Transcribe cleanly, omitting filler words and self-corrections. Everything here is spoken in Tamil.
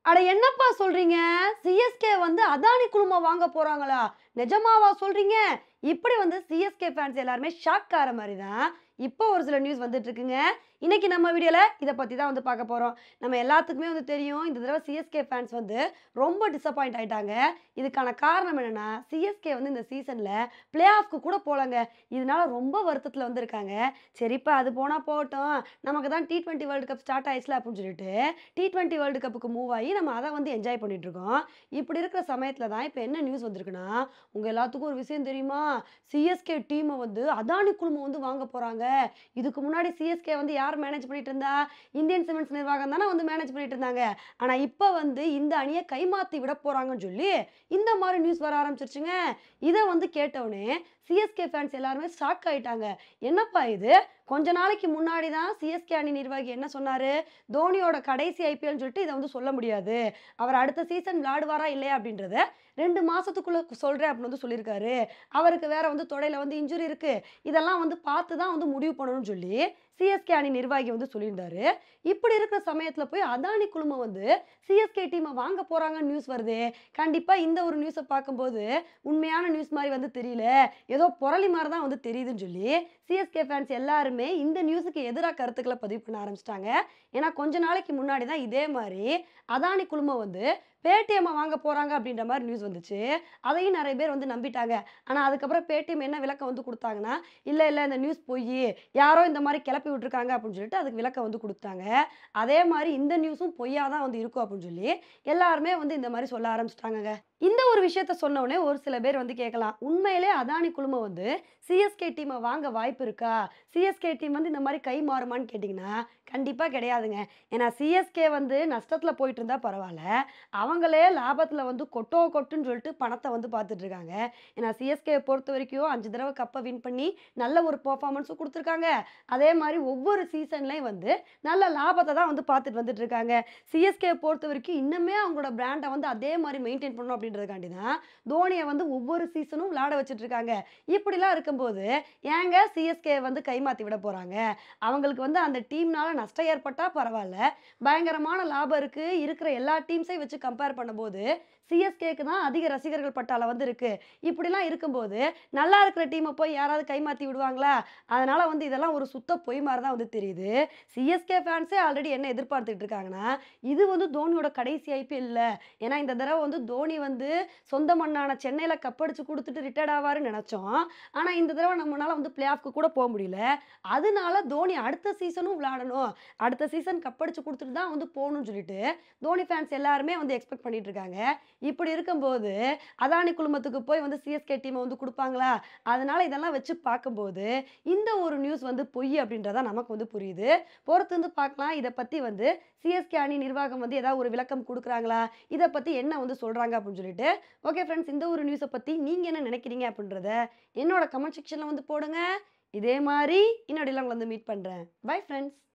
அட என்னப்பா சொல்றீங்க? சிஎஸ்கே வந்து அதானி குழும வாங்க போறாங்களா? நிஜமாவா சொல்றீங்க? இப்படி வந்து சிஎஸ்கே ஃபேன்ஸ் எல்லாருமே ஷாக் ஆற மாரி தான், இப்போ ஒரு சில நியூஸ் வந்துட்டு இருக்குங்க. இன்னைக்கு நம்ம வீடியோல இத பத்தி தான் வந்து பார்க்க போறோம். நம்ம எல்லாத்துக்குமே வந்து தெரியும், இந்த தடவ சிஎஸ்கே ஃபேன்ஸ் வந்து ரொம்ப டிசப்பாயிண்ட் ஆயிட்டாங்க. இதுக்கான காரணம் என்னன்னா, சிஎஸ்கே வந்து இந்த சீசன்ல பிளே ஆஃப்க்கு கூட போலங்க. இதனால ரொம்ப வருத்தத்துல வந்து இருக்காங்க. சரிப்பா அது போனா போகட்டும். நமக்கு தான் T20 வேர்ல்ட் கப் ஸ்டார்ட் ஆயிடுச்சுல அப்படின்னு சொல்லிட்டு, T20 வேர்ல்ட் கப்புக்கு மூவ் ஆயி நம்ம அத வந்து என்ஜாய் பண்ணிட்டு இருக்கோம். இப்படி இருக்கிற சமயத்துல தான் இப்ப என்ன நியூஸ் வந்திருக்குன்னா, உங்க எல்லாத்துக்கும் ஒரு விஷயம் தெரியுமா? சிஎஸ்கே டீம வந்து அதானி குழுமம் வந்து வாங்க போறாங்க. இதுக்கு முன்னாடி சிஎஸ்கே வந்து யார் மேனேஜ் பண்ணிட்டு இருந்தா? இந்தியன் சிமெண்ட்ஸ் நிர்வாகம் தானே வந்து மேனேஜ் பண்ணிட்டு இருந்தாங்க. ஆனா இப்ப வந்து இந்த அணிய கைமாத்தி விட போறாங்கன்னு சொல்லி, இந்த மாரி நியூஸ் வர ஆரம்பிச்சுருச்சுங்க. இத வந்து கேட்டவுனே சிஎஸ்கே ஃபேன்ஸ் எல்லாருமே ஷாக் ஆயிட்டாங்க. என்னப்பா இது? கொஞ்ச நாளைக்கு முன்னாடி தான் சிஎஸ்கே அணி நிர்வாகி என்ன சொன்னாரு? தோனியோட கடைசி ஐபிஎல்ன்னு சொல்லிட்டு இத வந்து சொல்ல முடியாது. அவர் அடுத்த சீசன் விளையாடுவாரா இல்லையா அப்படின்றத 2 மாசத்துக்குள்ள சொல்றேன் அப்படின்னு வந்து சொல்லியிருக்காரு. அவருக்கு வேற வந்து தொடையில வந்து இன்ஜுரி இருக்கு. இதெல்லாம் வந்து பார்த்து தான் வந்து முடிவு பண்ணணும்னு சொல்லி சிஎஸ்கே அணி நிர்வாகி வந்து சொல்லியிருந்தாரு. இப்படி இருக்கிற சமயத்துல போய் அதானி குழுமம் வந்து சிஎஸ்கே டீம வாங்க போறாங்கன்னு நியூஸ் வருதே. கண்டிப்பா இந்த ஒரு நியூஸ பார்க்கும்போது உண்மையான நியூஸ் மாரி வந்து தெரியல. ஏதோ புரளி மாரி தான் வந்து தெரியுதுன்னு சொல்லி சிஎஸ்கே ஃபேன்ஸ் எல்லாருமே இந்த நியூஸுக்கு எதிரா கருத்துக்கள பதிவு பண்ண ஆரம்பிச்சுட்டாங்க. ஏன்னா கொஞ்ச நாளைக்கு முன்னாடி தான் இதே மாரி அதானி குழுமம் வந்து பேடிஎம்ம வாங்க போறாங்க அப்படின்ற மாரி நியூஸ் வந்துச்சு. அதையும் நெறைய பேர் வந்து நம்பிட்டாங்க. ஆனா அதுக்கப்புறம் பேடிஎம் என்ன விளக்கம் வந்து குடுத்தாங்கன்னா, இல்ல இந்த நியூஸ் பொய்யி. யாரோ இந்த மாரி கிளப்பி விட்டுருக்காங்க அப்படின்னு சொல்லிட்டு அதுக்கு விளக்கம் வந்து குடுத்தாங்க. அதே மாரி இந்த நியூஸும் பொய்யா தான் வந்து இருக்கும் அப்படின்னு சொல்லி எல்லாருமே வந்து இந்த மாரி சொல்ல ஆரம்பிச்சுட்டாங்கங்க. இந்த ஒரு விஷயத்த சொன்ன உடனே ஒரு சில பேர் வந்து கேட்கலாம். உண்மையிலே அதானி குழுமம் வந்து சிஎஸ்கே டீம வாங்க வாய்ப்பு இருக்கா? சிஎஸ்கே டீம் வந்து இந்த மாரி கை மாறுமான்னு கேட்டீங்கன்னா, கண்டிப்பா கிடையாதுங்க. ஏன்னா சிஎஸ்கே வந்து நஷ்டத்துல போயிட்டு இருந்தா பரவால்ல. அவங்களே லாபத்துல வந்து கொட்டோ கொட்டுன்னு சொல்லிட்டு பணத்த வந்து பார்த்துட்டு இருக்காங்க. ஏன்னா சிஎஸ்கேவ பொறுத்தவரைக்கும் 5 தடவ கப்ப வின் பண்ணி நல்ல ஒரு பெர்ஃபார்மன்ஸும் குடுத்துருக்காங்க. அதே மாரி ஒவ்வொரு சீசன்லயும் வந்து நல்ல லாபத்த தான் வந்து பார்த்துட்டு வந்துட்டு இருக்காங்க. சிஎஸ்கேவ பொறுத்தவரைக்கும் இன்னுமே அவங்களோட பிராண்ட வந்து அதே மாரி மெயின்டெயின் பண்ணணும் அப்படின்றதுக்காண்டி தான், தோனிய வந்து ஒவ்வொரு சீசனும் விளையாட வச்சுட்டு இருக்காங்க. இப்படிலாம் இருக்கும்போது, ஏங்க சிஎஸ்கே வந்து கைமாத்தி விட போறாங்க? அவங்களுக்கு வந்து அந்த டீம்னால நஷ்டம் ஏற்பட்டா பரவால்ல. பயங்கரமான லாபம் இருக்கு. இருக்கிற எல்லா டீம்ஸையும் வச்சு கம்பேர் பண்ணும்போது, சிஎஸ்கேக்கு தான் அதிக ரசிகர்கள் பட்டாளம் வந்து இருக்கு. இப்படிலாம் இருக்கும்போது, நல்லா இருக்கிற டீம போய் யாராவது கைமாத்தி விடுவாங்களா? அதனால வந்து இதெல்லாம் ஒரு சுத்த பொய் மாரி தான் வந்து தெரியுது. சிஎஸ்கே ஃபேன்ஸே ஆல்ரெடி என்ன எதிர்பார்த்துட்டு இருக்காங்கன்னா, இது வந்து தோனியோட கடைசி ஐபிஎல் இல்ல. ஏன்னா இந்த தடவ வந்து தோனி வந்து சொந்த மண்ணான சென்னையில கப்படிச்சு குடுத்துட்டு ரிட்டயர்ட் ஆவாருன்னு நெனச்சோம். ஆனா இந்த தடவ நம்மனால வந்து பிளே ஆஃப்க்கு கூட போ முடியல. அதனால தோனி அடுத்த சீசனும் விளையாடணும். அடுத்த சீசன் கப்படிச்சு குடுத்துட்டு தான் வந்து போணும்னு சொல்லிட்டு, தோனி ஃபேன்ஸ் எல்லாருமே வந்து எக்ஸ்பெக்ட் பண்ணிட்டு இருக்காங்க. இப்படி இருக்கும்போது, அதானி குழுமத்துக்கு போய் வந்து சிஎஸ்கே டீம வந்து குடுப்பாங்களா? அதனால இதெல்லாம் வச்சு பார்க்கும்போது, இந்த ஒரு நியூஸ் வந்து பொய் அப்படின்றது தான் நமக்கு வந்து புரியுது. பொறுத்து வந்து பார்க்கலாம். இத பத்தி வந்து சிஎஸ்கே அணி நிர்வாகம் வந்து ஏதாவது ஒரு விளக்கம் குடுக்குறாங்களா? இத பத்தி என்ன வந்து சொல்றாங்க அப்படின்னு சொல்லிட்டு. ஓகே ஃபிரெண்ட்ஸ், இந்த ஒரு நியூஸ பத்தி நீங்க என்ன நினைக்கிறீங்க அப்படின்றத என்னோட கமெண்ட் செக்ஷன்ல வந்து போடுங்க. இதே மாரி இன்னொரு உங்கள வந்து மீட் பண்றேன். Bye friends.